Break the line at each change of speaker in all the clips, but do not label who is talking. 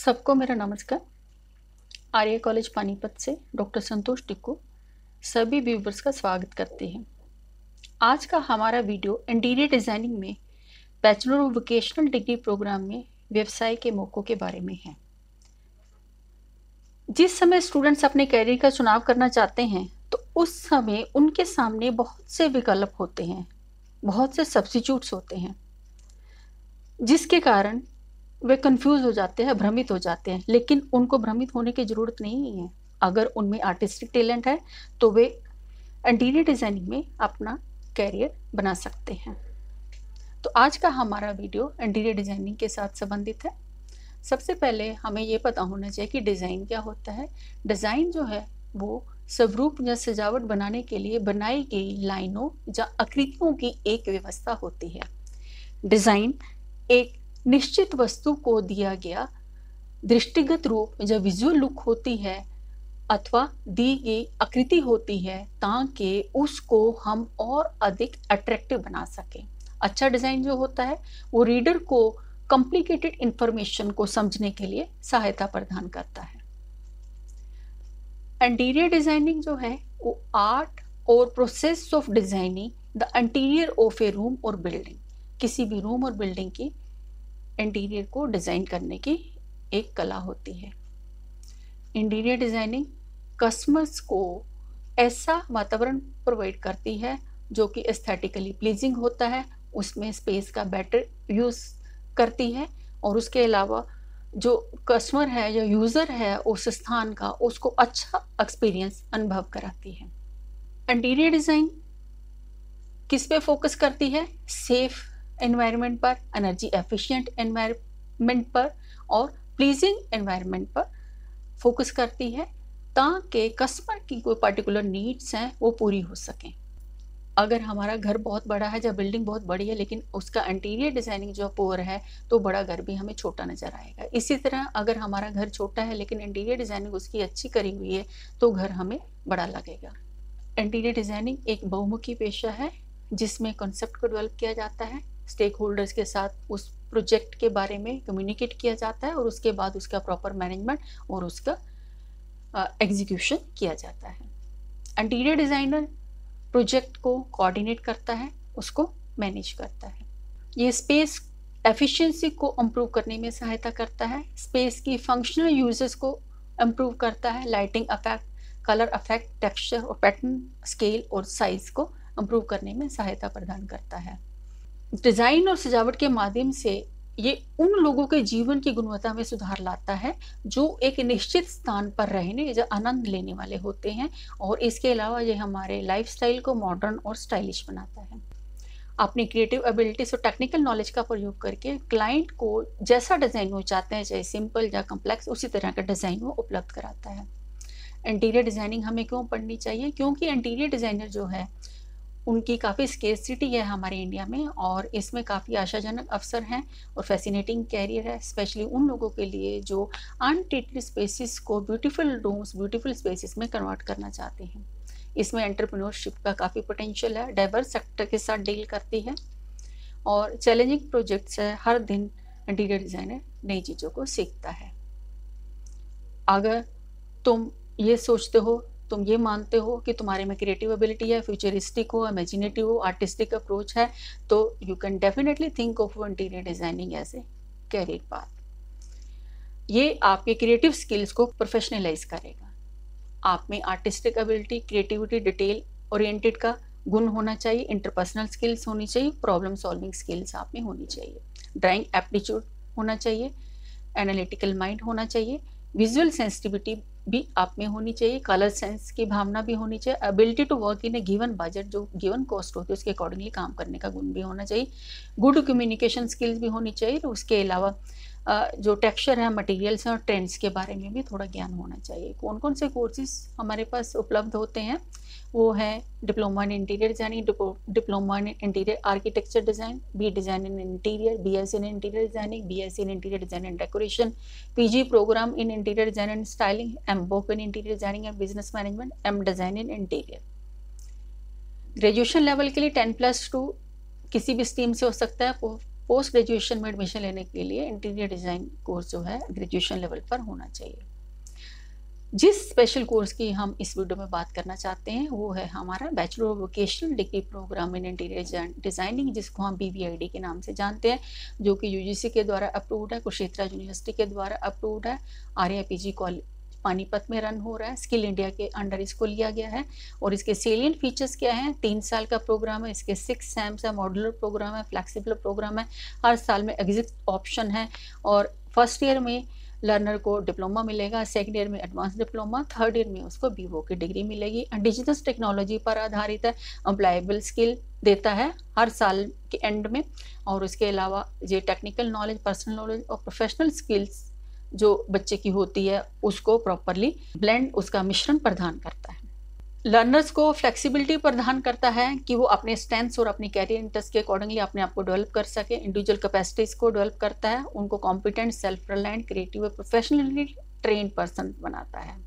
सबको मेरा नमस्कार। आर्य कॉलेज पानीपत से डॉक्टर संतोष टिक्कू सभी व्यूवर्स का स्वागत करते हैं। आज का हमारा वीडियो इंटीरियर डिजाइनिंग में bachelor of vocational degree program में व्यवसाय के मौक़ों के बारे में है। जिस समय स्टूडेंट्स अपने कैरियर का चुनाव करना चाहते हैं तो उस समय उनके सामने बहुत से विकल्प होते हैं, बहुत से सब्स्टिट्यूट्स होते हैं, जिसके कारण वे कंफ्यूज हो जाते हैं, भ्रमित हो जाते हैं। लेकिन उनको भ्रमित होने की ज़रूरत नहीं है। अगर उनमें आर्टिस्टिक टैलेंट है तो वे इंटीरियर डिज़ाइनिंग में अपना कैरियर बना सकते हैं। तो आज का हमारा वीडियो इंटीरियर डिज़ाइनिंग के साथ संबंधित है। सबसे पहले हमें ये पता होना चाहिए कि डिज़ाइन क्या होता है। डिज़ाइन जो है वो स्वरूप या सजावट बनाने के लिए बनाई गई लाइनों या आकृतियों की एक व्यवस्था होती है। डिज़ाइन एक निश्चित वस्तु को दिया गया दृष्टिगत रूप या विजुअल लुक होती है अथवा दी गई आकृति होती है ताकि उसको हम और अधिक अट्रैक्टिव बना सकें। अच्छा डिज़ाइन जो होता है वो रीडर को कॉम्प्लिकेटेड इंफॉर्मेशन को समझने के लिए सहायता प्रदान करता है। इंटीरियर डिजाइनिंग जो है वो आर्ट और process of designing the interior of a room और बिल्डिंग, किसी भी रूम और बिल्डिंग की इंटीरियर को डिज़ाइन करने की एक कला होती है। इंटीरियर डिज़ाइनिंग कस्टमर्स को ऐसा वातावरण प्रोवाइड करती है जो कि एस्थेटिकली प्लीजिंग होता है, उसमें स्पेस का बेटर यूज़ करती है और उसके अलावा जो कस्टमर है या यूज़र है उस स्थान का उसको अच्छा एक्सपीरियंस अनुभव कराती है। इंटीरियर डिज़ाइन किस पे फोकस करती है? सेफ एनवायरनमेंट पर, एनर्जी एफिशिएंट एनवायरनमेंट पर और प्लीजिंग एनवायरनमेंट पर फोकस करती है ताकि कस्टमर की कोई पर्टिकुलर नीड्स हैं वो पूरी हो सकें। अगर हमारा घर बहुत बड़ा है या बिल्डिंग बहुत बड़ी है लेकिन उसका इंटीरियर डिज़ाइनिंग जो पुअर है तो बड़ा घर भी हमें छोटा नज़र आएगा। इसी तरह अगर हमारा घर छोटा है लेकिन इंटीरियर डिज़ाइनिंग उसकी अच्छी करी हुई है तो घर हमें बड़ा लगेगा। इंटीरियर डिज़ाइनिंग एक बहुमुखी पेशा है जिसमें कॉन्सेप्ट को डेवलप किया जाता है, स्टेक होल्डर्स के साथ उस प्रोजेक्ट के बारे में कम्युनिकेट किया जाता है और उसके बाद उसका प्रॉपर मैनेजमेंट और उसका एग्जीक्यूशन किया जाता है। इंटीरियर डिज़ाइनर प्रोजेक्ट को कोऑर्डिनेट करता है, उसको मैनेज करता है। ये स्पेस एफिशिएंसी को इम्प्रूव करने में सहायता करता है, स्पेस की फंक्शनल यूजेस को इम्प्रूव करता है, lighting effect, colour effect, texture और पैटर्न, स्केल और साइज को इम्प्रूव करने में सहायता प्रदान करता है। डिज़ाइन और सजावट के माध्यम से ये उन लोगों के जीवन की गुणवत्ता में सुधार लाता है जो एक निश्चित स्थान पर रहने या आनंद लेने वाले होते हैं और इसके अलावा ये हमारे लाइफस्टाइल को मॉडर्न और स्टाइलिश बनाता है। अपनी क्रिएटिव एबिलिटीज और टेक्निकल नॉलेज का प्रयोग करके क्लाइंट को जैसा डिज़ाइन वो चाहते हैं, चाहे सिंपल या कम्प्लेक्स, उसी तरह का डिज़ाइन वो उपलब्ध कराता है। इंटीरियर डिज़ाइनिंग हमें क्यों पढ़नी चाहिए? क्योंकि इंटीरियर डिज़ाइनर जो है उनकी काफ़ी स्केर्सिटी है हमारे इंडिया में और इसमें काफ़ी आशाजनक अवसर हैं और फैसिनेटिंग कैरियर है, स्पेशली उन लोगों के लिए जो अनट्रीटेड स्पेसिस को ब्यूटीफुल रूम्स, ब्यूटीफुल स्पेसिस में कन्वर्ट करना चाहते हैं। इसमें एंटरप्रेन्योरशिप का काफ़ी पोटेंशियल है, डाइवर्स सेक्टर के साथ डील करती है और चैलेंजिंग प्रोजेक्ट्स है। हर दिन इंटीरियर डिज़ाइनर नई चीज़ों को सीखता है। अगर तुम ये सोचते हो, तुम ये मानते हो कि तुम्हारे में क्रिएटिव एबिलिटी है, फ्यूचरिस्टिक हो, इमेजिनेटिव हो, आर्टिस्टिक अप्रोच है, तो you can definitely think of interior designing as a career path. ये आपके क्रिएटिव स्किल्स को प्रोफेशनलाइज करेगा। आप में artistic ability, creativity, detail oriented का गुण होना चाहिए, इंटरपर्सनल स्किल्स होनी चाहिए, प्रॉब्लम सॉल्विंग स्किल्स आप में होनी चाहिए, ड्राइंग एप्टीट्यूड होना चाहिए, एनालिटिकल माइंड होना चाहिए, विजुअल सेंसिटिविटी भी आप में होनी चाहिए, कलर सेंस की भावना भी होनी चाहिए, ability to work in a given budget, जो गिवन कॉस्ट होती है उसके अकॉर्डिंगली काम करने का गुण भी होना चाहिए, गुड कम्युनिकेशन स्किल्स भी होनी चाहिए। उसके अलावा जो टेक्सचर है, मटेरियल्स हैं और ट्रेंड्स के बारे में भी थोड़ा ज्ञान होना चाहिए। कौन कौन से कोर्सेज हमारे पास उपलब्ध होते हैं? वो है diploma in interior designing, diploma in interior architecture design, B design in interior, BSc in interior designing, BSc in interior design and decoration, PG program in interior design and styling, MVoc in interior designing and business management, M design in interior. Graduation level के लिए 10+2 किसी भी stream से हो सकता है, post graduation में admission लेने के लिए इंटीरियर डिज़ाइन कोर्स जो है ग्रेजुएशन लेवल पर होना चाहिए। जिस स्पेशल कोर्स की हम इस वीडियो में बात करना चाहते हैं वो है हमारा bachelor of vocational degree program in interior designing, जिसको हम BVID के नाम से जानते हैं, जो कि UGC के द्वारा अप्रूव्ड है, कुरुक्षेत्र यूनिवर्सिटी के द्वारा अप्रूव्ड है, RIPG कॉलेज पानीपत में रन हो रहा है, स्किल इंडिया के अंडर इसको लिया गया है। और इसके सेलियंट फीचर्स क्या हैं? 3 साल का प्रोग्राम है, इसके 6 सैम्स है, मॉड्यूलर प्रोग्राम है, फ्लेक्सिबल प्रोग्राम है, हर साल में एग्जिट ऑप्शन है। और फर्स्ट ईयर में लर्नर को डिप्लोमा मिलेगा, सेकेंड ईयर में एडवांस डिप्लोमा, थर्ड ईयर में उसको BVO की डिग्री मिलेगी। इंडिजिनस टेक्नोलॉजी पर आधारित है, अप्लायबल स्किल देता है हर साल के एंड में। और उसके अलावा ये टेक्निकल नॉलेज, पर्सनल नॉलेज और प्रोफेशनल स्किल्स जो बच्चे की होती है उसको प्रॉपरली ब्लेंड, उसका मिश्रण प्रदान करता है। लर्नर्स को फ्लेक्सिबिलिटी प्रदान करता है कि वो अपने स्ट्रेंथ्स और अपनी कैरियर इंटरेस्ट के अकॉर्डिंगली अपने आप को डेवलप कर सके। इंडिविजुअल कैपेसिटीज को डेवलप करता है, उनको कॉम्पिटेंट, सेल्फ रिलायंट, क्रिएटिव और प्रोफेशनली ट्रेन्ड पर्सन बनाता है।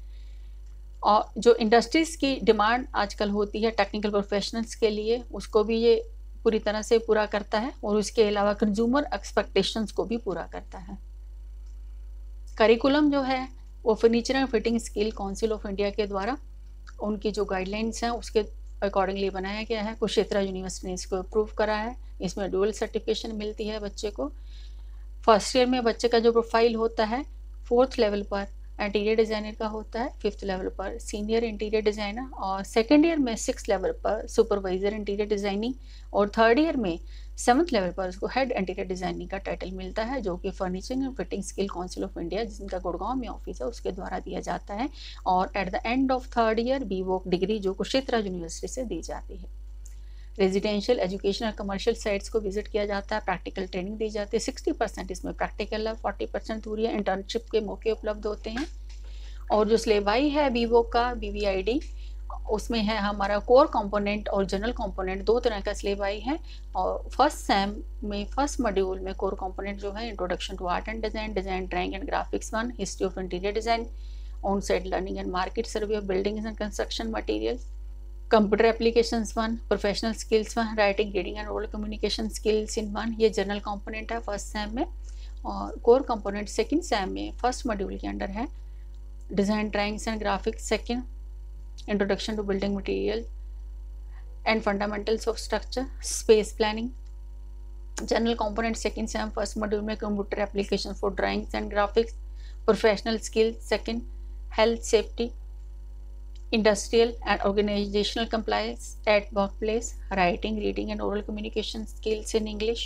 और जो इंडस्ट्रीज की डिमांड आजकल होती है टेक्निकल प्रोफेशनल्स के लिए, उसको भी ये पूरी तरह से पूरा करता है। और उसके अलावा कंज्यूमर एक्सपेक्टेशंस को भी पूरा करता है। करिकुलम जो है वो furniture and fitting skill council of India के द्वारा उनकी जो गाइडलाइंस हैं उसके अकॉर्डिंगली बनाया गया है। कुरुक्षेत्र यूनिवर्सिटी ने इसको अप्रूव करा है। इसमें डुअल सर्टिफिकेशन मिलती है बच्चे को। फर्स्ट ईयर में बच्चे का जो प्रोफाइल होता है 4th लेवल पर इंटीरियर डिज़ाइनर का होता है, 5th लेवल पर सीनियर इंटीरियर डिज़ाइनर, और सेकेंड ईयर में 6th लेवल पर सुपरवाइजर इंटीरियर डिज़ाइनिंग, और थर्ड ईयर में 7th लेवल पर उसको हेड इंटीरियर डिज़ाइनिंग का टाइटल मिलता है, जो कि furniture and fitting skill council of India, जिनका गुड़गांव में ऑफिस है, उसके द्वारा दिया जाता है। और at the end of third year BVOC degree जो कुरुक्षेत्र यूनिवर्सिटी से दी जाती है। रेजिडेंशियल, एजुकेशनल, कमर्शियल साइट्स को विजिट किया जाता है, प्रैक्टिकल ट्रेनिंग दी जाती है। 60% इसमें प्रैक्टिकल है, 40% थ्योरी है, इंटर्नशिप के मौके उपलब्ध होते हैं। और जो सिलेबस है BVOC का BVID, उसमें है हमारा कोर कंपोनेंट और जनरल कंपोनेंट, 2 तरह का सिलेबस है। और फर्स्ट सेम में फर्स्ट मॉड्यूल में कोर कंपोनेंट जो है introduction to art and design, design drawing and graphics 1, history of interior design, on site learning and market survey of buildings and construction materials, computer applications 1, professional skills 1, writing, reading and oral communication skills in 1, ये general component है first sem में। और core component second sem में first module के under है design drawings and graphics, second introduction to building material and fundamentals of structure, space planning. General component second sem first module में computer application for drawings and graphics, professional skill second, health safety, industrial and organizational compliance at workplace, writing, reading and oral communication skills in English.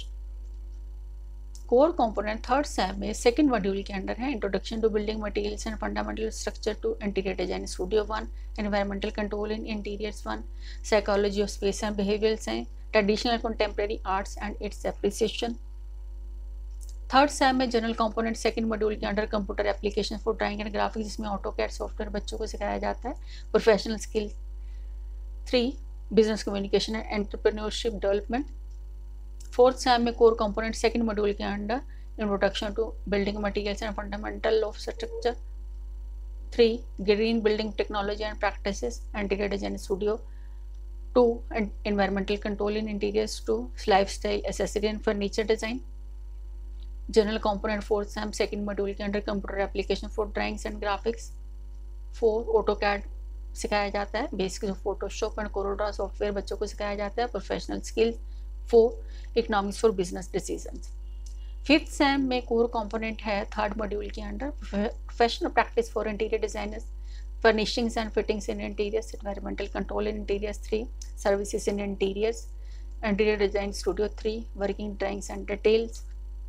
Core component third sem में second module के under है introduction to building materials and fundamental structure two interior design studio 1, environmental control in interiors 1, psychology of space and behaviours हैं, traditional contemporary arts and its appreciation. Third sem में general component second module के under computer application for drawing and graphics, जिसमें AutoCAD software बच्चों को सिखाया जाता है। Professional skill 3, business communication and entrepreneurship development. Fourth sem में कोर कंपोनेंट सेकंड मॉड्यूल के under introduction to building materials and fundamental of structure 3, green building technology and practices, interior design studio 2, environmental control in interiors 2, lifestyle, accessory and furniture design. General component fourth sem second module के under computer application for drawings and graphics 4, AutoCAD सिखाया जाता है, basics of Photoshop and CorelDraw software बच्चों को सिखाया जाता है। Professional skills 4, economics for business decisions. Fifth sem में कोर कंपोनेंट है थर्ड मॉड्यूल के under professional practice for interior designers, furnishings and fittings in interiors, environmental control in interiors 3, services in interiors, interior design studio 3, working drawings and details.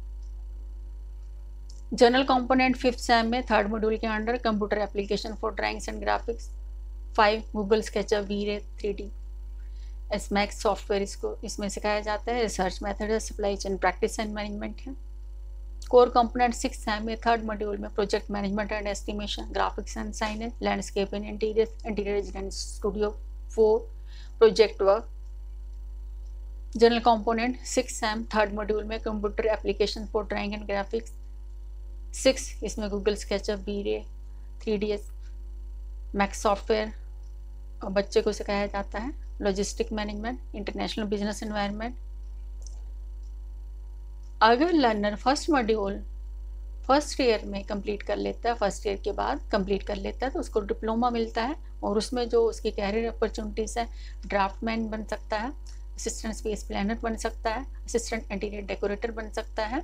General component fifth sem में third module के under computer application for drawings and graphics 5, Google SketchUp, V Ray 3D, s Max software इसमें सिखाया जाता है। Research method है, supply chain practice and management है। Core component six sem में third module में project management and estimation, graphics and signage, landscape in interior design studio 4, project work. General component six sem third module में computer application for drawing and graphics 6, इसमें Google SketchUp, V Ray 3ds, max software बच्चे को सिखाया जाता है। Logistic management, international business environment, अगर learner first module first year में complete कर लेता है, फर्स्ट ईयर के बाद कंप्लीट कर लेता है, तो उसको डिप्लोमा मिलता है और उसमें जो उसकी कैरियर अपॉर्चुनिटीज़ है, ड्राफ्टमैन बन सकता है, असिस्टेंट स्पेस प्लानर बन सकता है, असिस्टेंट इंटीरियर डेकोरेटर बन सकता है।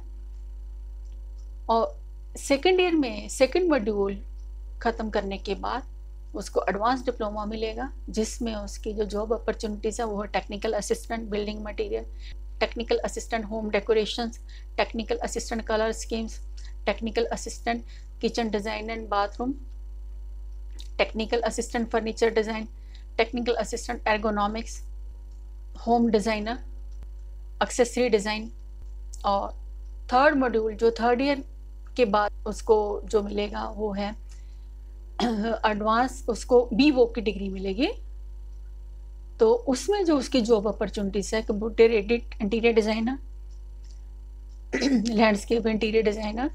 और सेकेंड ईयर में सेकेंड मॉड्यूल ख़त्म करने के बाद उसको एडवांस डिप्लोमा मिलेगा, जिसमें उसकी जो जॉब अपॉर्चुनिटीज़ है वो है technical assistant building material, technical assistant home decorations, technical assistant colour schemes, technical assistant kitchen design and bathroom, technical assistant furniture design, technical assistant ergonomics, home designer, accessory design. और third module जो third year के बाद उसको जो मिलेगा वो है advance, उसको BVOC की डिग्री मिलेगी। तो उसमें जो उसकी जॉब अपॉर्चुनिटीज़ है, computer aided interior designer, landscape interior designer,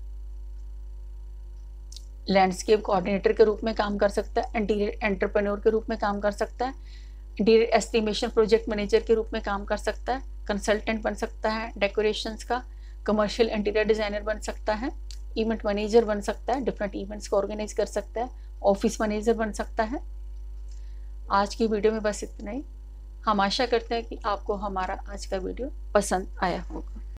landscape coordinator के रूप में काम कर सकता है, इंटीरियर एंटरप्रेन्योर के रूप में काम कर सकता है, इंटीरियर एस्टिमेशन प्रोजेक्ट मैनेजर के रूप में काम कर सकता है, कंसल्टेंट बन सकता है डेकोरेशंस का, कमर्शियल इंटीरियर डिज़ाइनर बन सकता है, इवेंट मैनेजर बन सकता है, डिफरेंट इवेंट्स को ऑर्गेनाइज कर सकता है, ऑफिस मैनेजर बन सकता है। आज की वीडियो में बस इतना ही। हम आशा करते हैं कि आपको हमारा आज का वीडियो पसंद आया होगा।